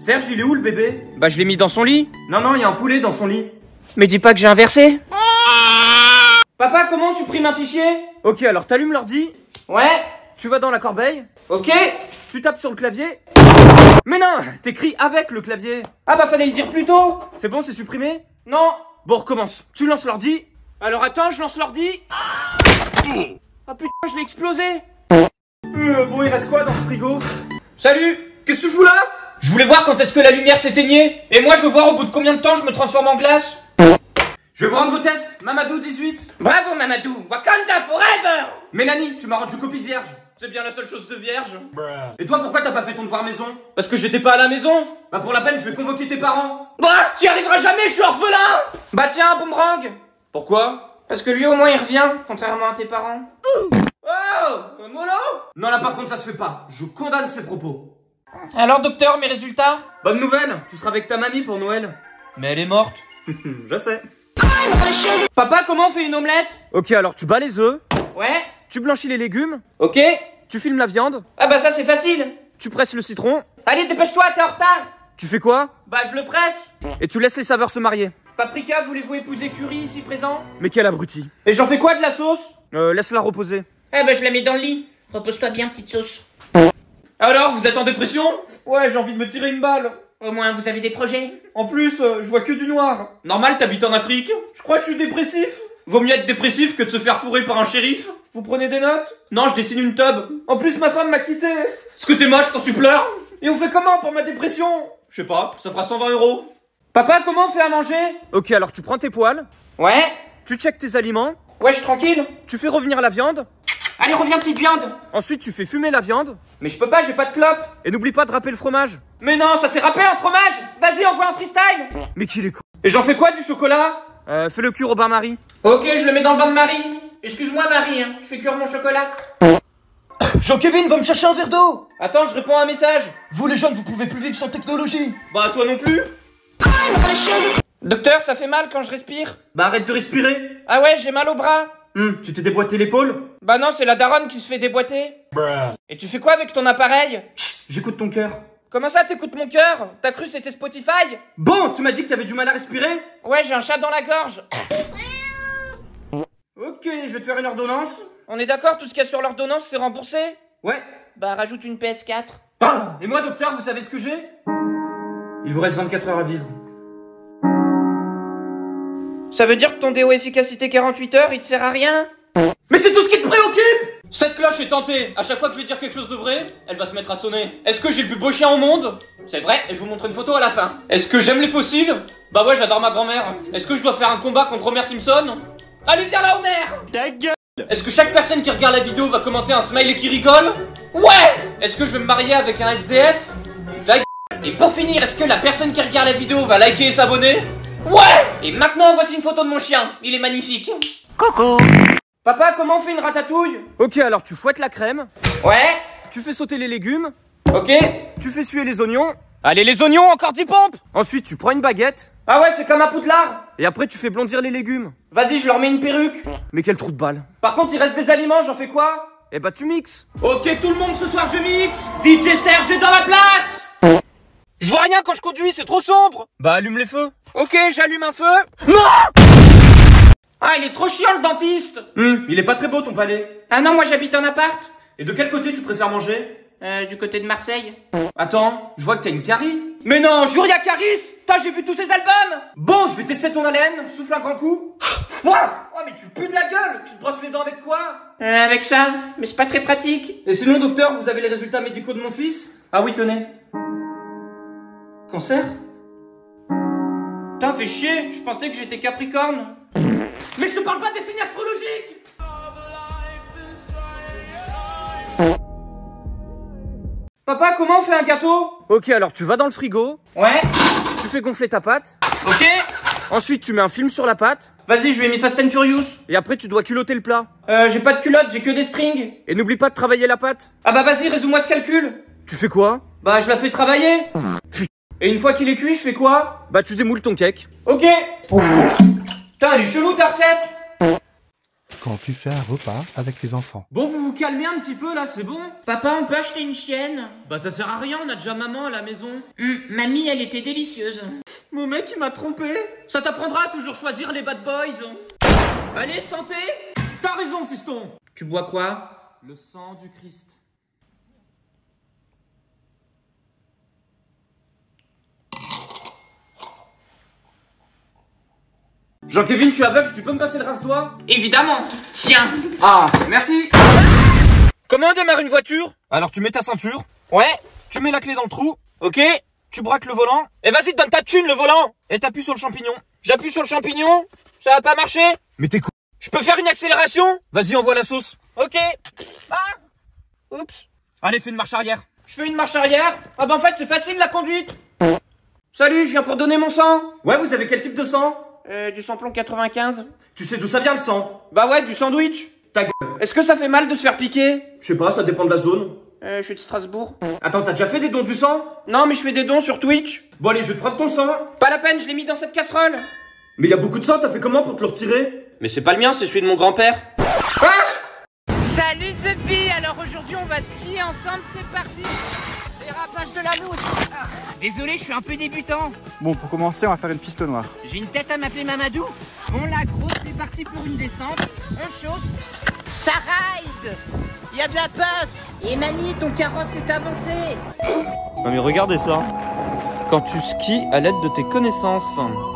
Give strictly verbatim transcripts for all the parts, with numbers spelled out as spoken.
Serge, il est où le bébé? Bah je l'ai mis dans son lit. Non, non, il y a un poulet dans son lit. Mais dis pas que j'ai inversé. Papa, comment on supprime un fichier? Ok, alors t'allumes l'ordi. Ouais. Tu vas dans la corbeille. Ok. Tu tapes sur le clavier. Mais non, t'écris avec le clavier. Ah bah fallait le dire plus tôt. C'est bon, c'est supprimé? Non. Bon, recommence. Tu lances l'ordi. Alors attends, je lance l'ordi. Oh putain, je l'ai explosé. Euh, bon, il reste quoi dans ce frigo? Salut. Qu'est-ce que tu fous là? Je voulais voir quand est-ce que la lumière s'éteignait. Et moi je veux voir au bout de combien de temps je me transforme en glace. Je vais vous rendre vos tests. Mamadou, dix-huit. Bravo Mamadou. Wakanda forever. Mélanie, tu m'as rendu copie vierge. C'est bien la seule chose de vierge. Et toi, pourquoi t'as pas fait ton devoir maison? Parce que j'étais pas à la maison. Bah pour la peine, je vais convoquer tes parents. Bah, tu y arriveras jamais, je suis orphelin. Bah tiens, boomerang. Pourquoi? Parce que lui au moins il revient, contrairement à tes parents. Oh, mollo. Non, là par contre, ça se fait pas. Je condamne ces propos. Alors docteur, mes résultats? Bonne nouvelle, tu seras avec ta mamie pour Noël. Mais elle est morte. Je sais. Papa, comment on fait une omelette? Ok, alors tu bats les œufs. Ouais. Tu blanchis les légumes. Ok. Tu filmes la viande. Ah bah ça c'est facile. Tu presses le citron. Allez, dépêche-toi, t'es en retard. Tu fais quoi? Bah je le presse. Et tu laisses les saveurs se marier. Paprika, voulez-vous épouser Curry ici présent? Mais quel abruti. Et j'en fais quoi de la sauce? Euh, laisse-la reposer. Eh bah je la mets dans le lit. Repose-toi bien, petite sauce. Alors, vous êtes en dépression? Ouais, j'ai envie de me tirer une balle. Au moins vous avez des projets. En plus, euh, je vois que du noir. Normal, t'habites en Afrique? Je crois que je suis dépressif. Vaut mieux être dépressif que de se faire fourrer par un shérif. Vous prenez des notes? Non, je dessine une tub. En plus, ma femme m'a quitté. Est-ce que t'es moche quand tu pleures? Et on fait comment pour ma dépression? Je sais pas, ça fera cent vingt euros. Papa, comment on fait à manger? Ok, alors tu prends tes poils. Ouais. Tu checkes tes aliments. Ouais, je suis tranquille. Tu fais revenir la viande. Allez, reviens, petite viande. Ensuite, tu fais fumer la viande. Mais je peux pas, j'ai pas de clope. Et n'oublie pas de râper le fromage. Mais non, ça s'est râpé un fromage. Vas-y, envoie un freestyle. Mais qu'il est con. Et j'en fais quoi du chocolat? Euh, fais le cuire au bain-marie. Ok, je le mets dans le bain de Marie. Excuse-moi Marie, hein, je fais cuire mon chocolat. Jean-Kevin, va me chercher un verre d'eau. Attends, je réponds à un message. Vous les jeunes, vous pouvez plus vivre sans technologie. Bah toi non plus. Docteur, ça fait mal quand je respire? Bah arrête de respirer. Ah ouais, j'ai mal au bras. Hum, tu t'es déboîté l'épaule? Bah non, c'est la daronne qui se fait déboîter. Et tu fais quoi avec ton appareil? Chut, j'écoute ton cœur. Comment ça t'écoutes mon cœur? T'as cru c'était Spotify? Bon, tu m'as dit que t'avais du mal à respirer? Ouais, j'ai un chat dans la gorge. Ok, je vais te faire une ordonnance. On est d'accord, tout ce qu'il y a sur l'ordonnance c'est remboursé? Ouais. Bah rajoute une P S quatre. Ah, et moi, docteur, vous savez ce que j'ai? Il vous reste vingt-quatre heures à vivre. Ça veut dire que ton déo efficacité quarante-huit heures, il te sert à rien? Mais c'est tout ce qui te préoccupe! Cette cloche est tentée. À chaque fois que je vais dire quelque chose de vrai, elle va se mettre à sonner. Est-ce que j'ai le plus beau chien au monde? C'est vrai, et je vous montre une photo à la fin. Est-ce que j'aime les fossiles? Bah ouais, j'adore ma grand-mère. Est-ce que je dois faire un combat contre Homer Simpson? Allez, viens là, Homer! Ta gueule! Est-ce que chaque personne qui regarde la vidéo va commenter un smiley qui rigole? Ouais! Est-ce que je vais me marier avec un S D F? Ta gueule! Et pour finir, est-ce que la personne qui regarde la vidéo va liker et s'abonner? Ouais! Et maintenant, voici une photo de mon chien. Il est magnifique. Coucou! Papa, comment on fait une ratatouille? Ok, alors tu fouettes la crème. Ouais. Tu fais sauter les légumes. Ok. Tu fais suer les oignons. Allez, les oignons, encore dix pompes. Ensuite, tu prends une baguette. Ah ouais, c'est comme un poudlard. Et après, tu fais blondir les légumes. Vas-y, je leur mets une perruque. Mais quel trou de balle. Par contre, il reste des aliments, j'en fais quoi? Eh bah, tu mixes. Ok, tout le monde, ce soir, je mixe. D J Serge est dans la place. Je vois rien quand je conduis, c'est trop sombre. Bah, allume les feux. Ok, j'allume un feu. Non! Ah, il est trop chiant, le dentiste. Hum, il est pas très beau ton palais. Ah non, moi j'habite en appart. Et de quel côté tu préfères manger? Euh, du côté de Marseille. Attends, je vois que t'as une carie. Mais non, jure, y'a Caris. T'as, j'ai vu tous ses albums. Bon, je vais tester ton haleine. Souffle un grand coup. Ouah! Oh, mais tu pues de la gueule. Tu te brosses les dents avec quoi? Euh, avec ça, mais c'est pas très pratique. Et sinon, docteur, vous avez les résultats médicaux de mon fils? Ah oui, tenez. Cancer? Putain, fais chier, je pensais que j'étais Capricorne. Mais je te parle pas des signes astrologiques! Papa, comment on fait un gâteau? Ok, alors tu vas dans le frigo. Ouais. Tu fais gonfler ta pâte. Ok. Ensuite, tu mets un film sur la pâte. Vas-y, je lui ai mis Fast and Furious. Et après, tu dois culotter le plat. Euh, j'ai pas de culotte, j'ai que des strings. Et n'oublie pas de travailler la pâte. Ah bah vas-y, résume-moi ce calcul. Tu fais quoi? Bah, je la fais travailler. Et une fois qu'il est cuit, je fais quoi? Bah, tu démoules ton cake. Ok. Putain, elle est chelou ta recette. quand tu fais un repas avec tes enfants. Bon, vous vous calmez un petit peu là, c'est bon? Papa, on peut acheter une chienne? Bah ça sert à rien, on a déjà maman à la maison. Hum, mamie, elle était délicieuse. Mon mec il m'a trompé. Ça t'apprendra à toujours choisir les bad boys. Allez, santé! T'as raison, fiston. Tu bois quoi? Le sang du Christ. Jean-Kevin, je suis aveugle, tu peux me passer le rase-doigt? Évidemment. Tiens. Ah, merci. Comment on démarre une voiture? Alors tu mets ta ceinture. Ouais. Tu mets la clé dans le trou. Ok. Tu braques le volant. Et vas-y, donne ta thune le volant. Et t'appuies sur le champignon. J'appuie sur le champignon. Ça va pas marcher? Mais t'es con. Je peux faire une accélération? Vas-y, envoie la sauce. Ok. Ah. Oups. Allez, fais une marche arrière. Je fais une marche arrière. Ah bah en fait, c'est facile la conduite. Salut, je viens pour donner mon sang. Ouais, vous avez quel type de sang? Euh, du samplon quatre-vingt-quinze. Tu sais d'où ça vient le sang? Bah ouais, du sandwich. Ta gueule. Est-ce que ça fait mal de se faire piquer? Je sais pas, ça dépend de la zone. Euh, je suis de Strasbourg. Attends, t'as déjà fait des dons du sang? Non, mais je fais des dons sur Twitch. Bon allez, je vais te prendre ton sang. Pas la peine, je l'ai mis dans cette casserole. Mais y a beaucoup de sang, t'as fait comment pour te le retirer? Mais c'est pas le mien, c'est celui de mon grand-père. Salut The Bee, alors aujourd'hui on va skier ensemble, c'est parti. Dérapage de la louche. Ah, désolé, je suis un peu débutant. Bon, pour commencer, on va faire une piste noire. J'ai une tête à m'appeler Mamadou. Bon la grosse, c'est parti pour une descente. On chausse. Ça ride. Il y a de la puff. Et mamie, ton carrosse est avancé. Non mais regardez ça. Quand tu skis à l'aide de tes connaissances.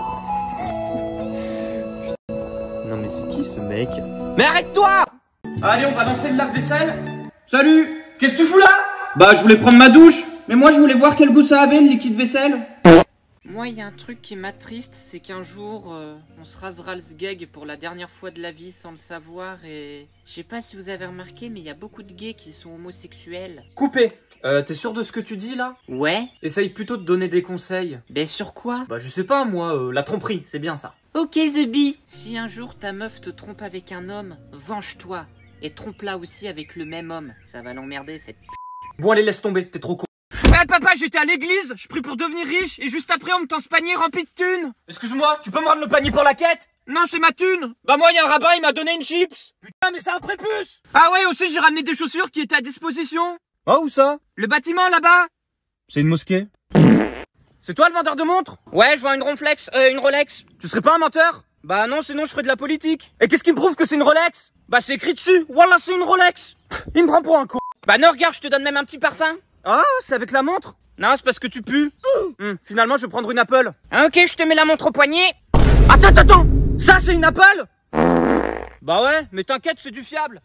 Non mais c'est qui ce mec? Mais arrête-toi! Allez, on va lancer le lave-vaisselle. Salut. Qu'est-ce que tu fous là? Bah, je voulais prendre ma douche. Mais moi, je voulais voir quel goût ça avait, le liquide vaisselle. Moi, il y a un truc qui m'attriste, c'est qu'un jour, euh, on se rasera le sgeg pour la dernière fois de la vie sans le savoir et... Je sais pas si vous avez remarqué, mais il y a beaucoup de gays qui sont homosexuels. Coupé. Euh, t'es sûr de ce que tu dis là? Ouais. Essaye plutôt de donner des conseils. Ben sur quoi? Bah je sais pas moi, euh, la tromperie, c'est bien ça. Ok The Bee. Si un jour ta meuf te trompe avec un homme, venge-toi. Et trompe-la aussi avec le même homme. Ça va l'emmerder cette p***. Bon allez, laisse tomber, t'es trop con. Ouais papa, j'étais à l'église, je prie pour devenir riche, et juste après on me tend ce panier rempli de thunes. Excuse-moi, tu peux me rendre le panier pour la quête? Non, c'est ma thune. Bah moi, il y a un rabbin, il m'a donné une chips. Putain, mais c'est un prépuce. Ah ouais, aussi j'ai ramené des chaussures qui étaient à disposition. Oh, où ça? Le bâtiment là-bas. C'est une mosquée. C'est toi le vendeur de montres? Ouais, je vends une Ronflex, euh, une Rolex. Tu serais pas un menteur? Bah non, sinon je ferais de la politique. Et qu'est-ce qui me prouve que c'est une Rolex? Bah c'est écrit dessus, voilà c'est une Rolex. Il me prend pour un con. Bah non, regarde, je te donne même un petit parfum. Ah, c'est avec la montre? Non, c'est parce que tu pues. Hum, finalement, je vais prendre une Apple. Ah, ok, je te mets la montre au poignet. Attends, attends, attends. Ça, c'est une Apple? Bah ouais, mais t'inquiète, c'est du fiable.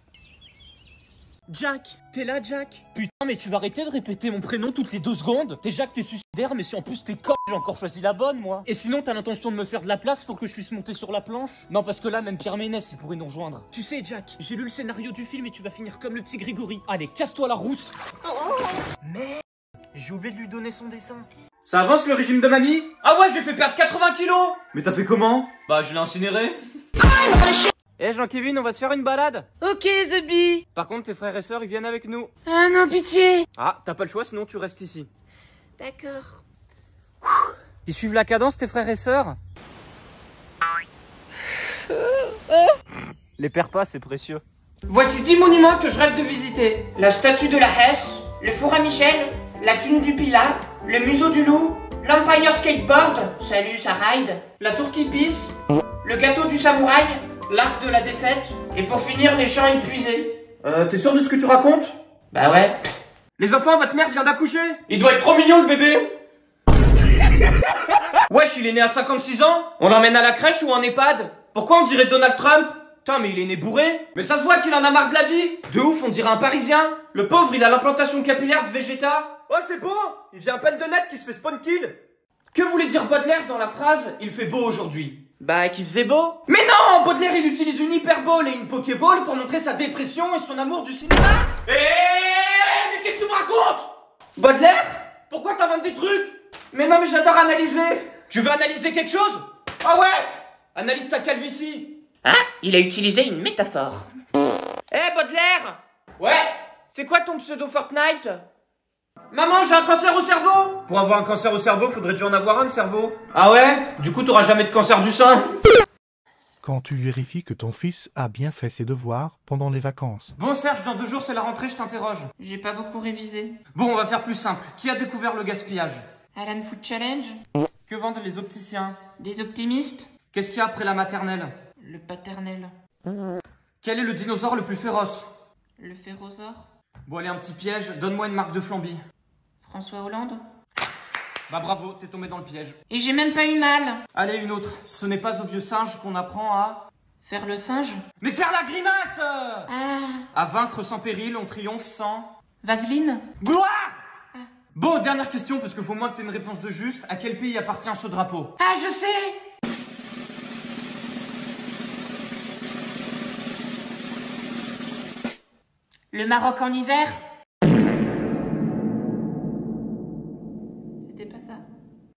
Jack, t'es là, Jack? Putain, mais tu vas arrêter de répéter mon prénom toutes les deux secondes? T'es Jacques, t'es suicidaire, mais si en plus t'es con, j'ai encore choisi la bonne, moi. Et sinon, t'as l'intention de me faire de la place pour que je puisse monter sur la planche? Non, parce que là, même Pierre Ménès, il pourrait nous rejoindre. Tu sais, Jack, j'ai lu le scénario du film et tu vas finir comme le petit Grégory. Allez, casse-toi la rousse. Mais j'ai oublié de lui donner son dessin. Ça avance le régime de mamie? Ah ouais, j'ai fait perdre quatre-vingts kilos. Mais t'as fait comment? Bah, je l'ai incinéré. Eh Jean-Kevin, on va se faire une balade. Ok The Bee. Par contre, tes frères et sœurs, ils viennent avec nous. Ah non, pitié. Ah, t'as pas le choix, sinon tu restes ici. D'accord. Ils suivent la cadence, tes frères et sœurs? Les perds pas, c'est précieux. Voici dix monuments que je rêve de visiter. La statue de la Hesse, le four à Michel, la thune du Pilat, le museau du loup, l'Empire Skateboard, salut ça ride, la tour qui pisse, le gâteau du samouraï, l'arc de la défaite, et pour finir les champs épuisés. Euh, t'es sûr de ce que tu racontes? Bah ouais. Les enfants, votre mère vient d'accoucher. Il doit être trop mignon le bébé. Wesh, il est né à cinquante-six ans. On l'emmène à la crèche ou en EHPAD? Pourquoi on dirait Donald Trump? Putain, mais il est né bourré. Mais ça se voit qu'il en a marre de la vie. De ouf, on dirait un Parisien. Le pauvre, il a l'implantation capillaire de Vegeta. Oh, c'est beau. Il vient à peine de naître qui se fait spawn kill. Que voulait dire Baudelaire dans la phrase « Il fait beau aujourd'hui » ? Bah, qu'il faisait beau. Mais non, Baudelaire, il utilise une hyperbole et une pokéball pour montrer sa dépression et son amour du cinéma. Eh, mais qu'est-ce que tu me racontes? Baudelaire? Pourquoi t'inventes des trucs? Mais non, mais j'adore analyser. Tu veux analyser quelque chose? Ah ouais? Analyse ta calvitie. Hein? Il a utilisé une métaphore. Eh, hey, Baudelaire! Ouais? C'est quoi ton pseudo Fortnite? Maman, j'ai un cancer au cerveau. Pour avoir un cancer au cerveau, faudrait déjà en avoir un de cerveau. Ah ouais? Du coup, t'auras jamais de cancer du sein. Quand tu vérifies que ton fils a bien fait ses devoirs pendant les vacances. Bon Serge, dans deux jours c'est la rentrée, je t'interroge. J'ai pas beaucoup révisé. Bon, on va faire plus simple. Qui a découvert le gaspillage? Alan Food Challenge? Que vendent les opticiens? Des optimistes? Qu'est-ce qu'il y a après la maternelle? Le paternel. Quel est le dinosaure le plus féroce? Le férosaure? Bon allez, un petit piège, donne-moi une marque de flambi. François Hollande? Bah bravo, t'es tombé dans le piège. Et j'ai même pas eu mal. Allez, une autre. Ce n'est pas au vieux singe qu'on apprend à... Faire le singe? Mais faire la grimace! Ah. À vaincre sans péril, on triomphe sans... Vaseline? Gloire! Bon, dernière question, parce qu'il faut moins que t'aies une réponse de juste. À quel pays appartient ce drapeau? Ah, je sais! Le Maroc en hiver?